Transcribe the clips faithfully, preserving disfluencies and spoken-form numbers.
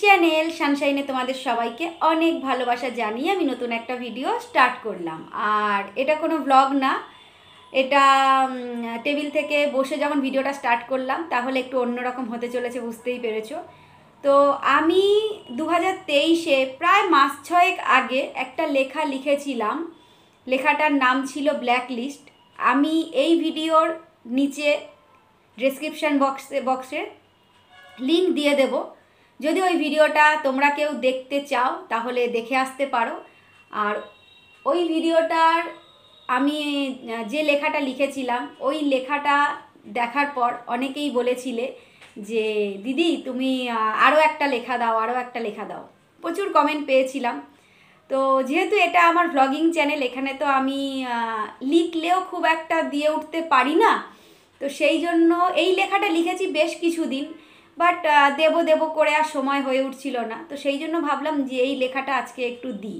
Channel সানশাইনে তোমাদের সবাইকে অনেক ভালোবাসা জানিয়ে আমি নতুন একটা ভিডিও স্টার্ট করলাম। আর এটা কোনো ব্লগ না, এটা টেবিল থেকে বসে যখন ভিডিওটা স্টার্ট করলাম তাহলে একটু অন্যরকম হতে চলেছে, বুঝতেই পেরেছো। তো আমি দু হাজার তেইশে প্রায় মাস ছয়েক আগে একটা লেখা লিখেছিলাম, লেখাটার নাম ছিল ব্ল্যাক লিস্ট। আমি এই ভিডিওর নিচে ডেসক্রিপশান বক্সে বক্সে লিঙ্ক দিয়ে দেব, যদি ওই ভিডিওটা তোমরা কেউ দেখতে চাও তাহলে দেখে আসতে পারো। আর ওই ভিডিওটার আমি যে লেখাটা লিখেছিলাম ওই লেখাটা দেখার পর অনেকেই বলেছিলে যে দিদি তুমি আরও একটা লেখা দাও, আরও একটা লেখা দাও, প্রচুর কমেন্ট পেয়েছিলাম। তো যেহেতু এটা আমার ভ্লগিং চ্যানেল, এখানে তো আমি লিখলেও খুব একটা দিয়ে উঠতে পারি না, তো সেই জন্য এই লেখাটা লিখেছি বেশ কিছুদিন, বাট দেবো দেবো করে আর সময় হয়ে উঠছিল না। তো সেই জন্য ভাবলাম যে এই লেখাটা আজকে একটু দিই।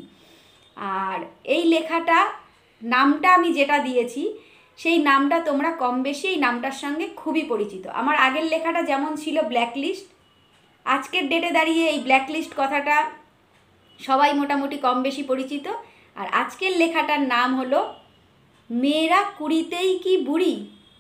আর এই লেখাটা নামটা আমি যেটা দিয়েছি সেই নামটা তোমরা কম বেশি এই নামটার সঙ্গে খুবই পরিচিত। আমার আগের লেখাটা যেমন ছিল ব্ল্যাক লিস্ট, আজকের ডেটে দাঁড়িয়ে এই ব্ল্যাক লিস্ট কথাটা সবাই মোটামুটি কম বেশি পরিচিত। আর আজকের লেখাটার নাম হলো মেয়েরা কুড়িতেই কি বুড়ি।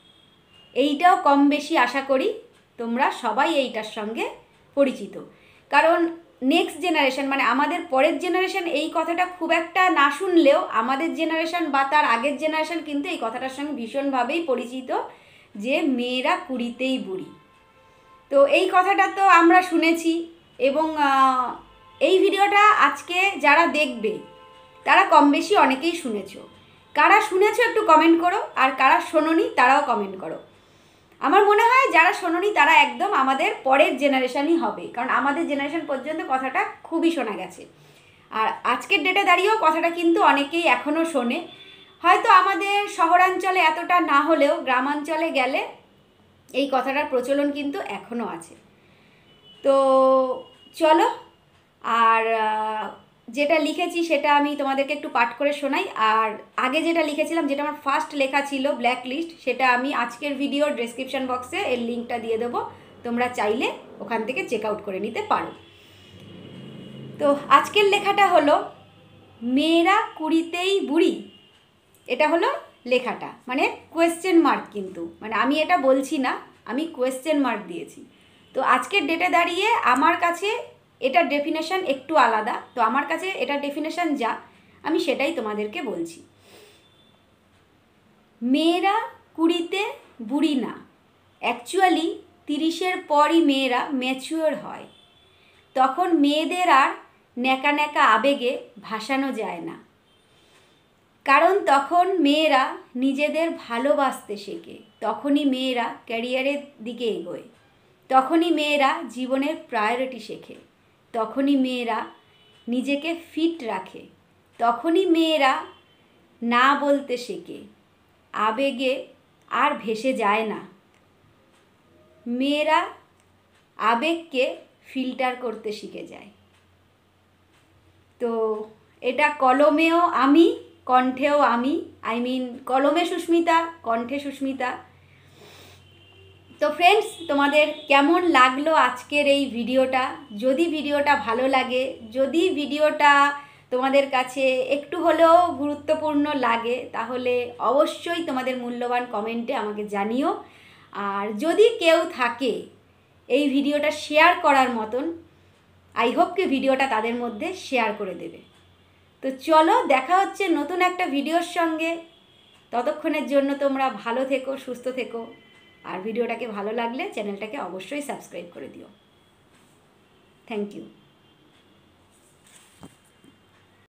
এইটাও কম বেশি আশা করি তোমরা সবাই এইটার সঙ্গে পরিচিত, কারণ নেক্সট জেনারেশন মানে আমাদের পরের জেনারেশন এই কথাটা খুব একটা না শুনলেও আমাদের জেনারেশন বা তার আগের জেনারেশন কিন্তু এই কথাটার সঙ্গে ভীষণভাবেই পরিচিত যে মেয়েরা কুড়িতেই বুড়ি। তো এই কথাটা তো আমরা শুনেছি, এবং এই ভিডিওটা আজকে যারা দেখবে তারা কম বেশি অনেকেই শুনেছো। কারা শুনেছো একটু কমেন্ট করো, আর কারা শোনোনি তারাও কমেন্ট করো। আমার মনে হয় যারা শোনোনি তারা একদম আমাদের পরের জেনারেশনই হবে, কারণ আমাদের জেনারেশন পর্যন্ত কথাটা খুবই শোনা গেছে। আর আজকের ডেটে দাঁড়িয়েও কথাটা কিন্তু অনেকেই এখনও শোনে, হয়তো আমাদের শহরাঞ্চলে এতটা না হলেও গ্রামাঞ্চলে গেলে এই কথাটার প্রচলন কিন্তু এখনও আছে। তো চলো, আর যেটা লিখেছি সেটা আমি তোমাদেরকে একটু পাঠ করে শোনাই। আর আগে যেটা লিখেছিলাম, যেটা আমার ফার্স্ট লেখা ছিল ব্ল্যাক লিস্ট, সেটা আমি আজকের ভিডিওর ডেসক্রিপশন বক্সে এর লিঙ্কটা দিয়ে দেবো, তোমরা চাইলে ওখান থেকে চেক আউট করে নিতে পারো। তো আজকের লেখাটা হলো মেয়েরা কুড়িতেই বুড়ি। এটা হলো লেখাটা, মানে কোয়েশ্চেন মার্ক, কিন্তু মানে আমি এটা বলছি না, আমি কোয়েশ্চেন মার্ক দিয়েছি। তো আজকের ডেটে দাঁড়িয়ে আমার কাছে এটার ডেফিনেশন একটু আলাদা, তো আমার কাছে এটার ডেফিনেশন যা আমি সেটাই তোমাদেরকে বলছি। মেয়েরা কুড়িতে বুড়ি না, অ্যাকচুয়ালি তিরিশের পরই মেয়েরা ম্যাচিওর হয়। তখন মেয়েদের আর ন্যাকা ন্যাকা আবেগে ভাসানো যায় না, কারণ তখন মেয়েরা নিজেদের ভালোবাসতে শেখে, তখনই মেয়েরা ক্যারিয়ারের দিকে এগোয়, তখনই মেয়েরা জীবনের প্রায়োরিটি শেখে, তখনই মেয়েরা নিজেকে ফিট রাখে, তখনই মেয়েরা না বলতে শেখে, আবেগে আর ভেসে যায় না। মেয়েরা আবেগকে ফিল্টার করতে শিখে যায়। তো এটা কলমেও আমি, কণ্ঠেও আমি, আই মিন কলমে সুস্মিতা, কণ্ঠে সুস্মিতা। তো ফ্রেন্ডস, তোমাদের কেমন লাগলো আজকের এই ভিডিওটা? যদি ভিডিওটা ভালো লাগে, যদি ভিডিওটা তোমাদের কাছে একটু হলেও গুরুত্বপূর্ণ লাগে, তাহলে অবশ্যই তোমাদের মূল্যবান কমেন্টে আমাকে জানিও। আর যদি কেউ থাকে এই ভিডিওটা শেয়ার করার মতন, আই হোপ কি ভিডিওটা তাদের মধ্যে শেয়ার করে দেবে। তো চলো, দেখা হচ্ছে নতুন একটা ভিডিওর সঙ্গে। ততক্ষণের জন্য তোমরা ভালো থেকো, সুস্থ থেকো। আর ভিডিওটাকে ভালো লাগলে চ্যানেলটাকে অবশ্যই সাবস্ক্রাইব করে দিও। Thank you.